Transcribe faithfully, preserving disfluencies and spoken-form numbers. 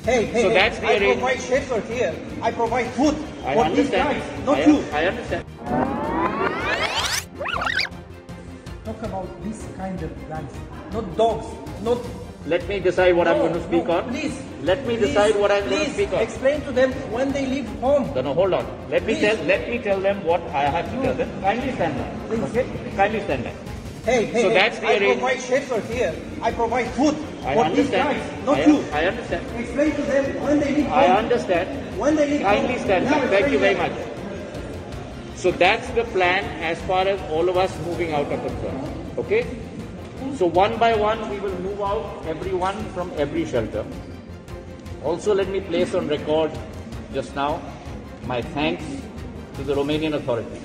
Hey, hey, so hey, that's the I arrangement. provide shelter here. I provide food I for these understand. guys, not I, you. I understand. Talk about this kind of guys, not dogs, not... Let me decide what no, I'm going to speak no, on. Please. Let me please, decide what I'm please going to speak on. Explain to them when they leave home. No, no, hold on. Let me Please. tell. Let me tell them what I have to tell them. Kindly stand back. Please. Okay? Kindly stand back. Hey, hey, So hey, that's the I arrangement. provide shelter here. I provide food I for these understand. guys, not I, you. I understand. Explain to them when they leave home. I understand. When they leave Kindly home. stand Now back. Thank you very explain much. them. So that's the plan as far as all of us moving out are concerned. Okay? So one by one we will move out everyone from every shelter. Also let me place on record just now my thanks to the Romanian authorities.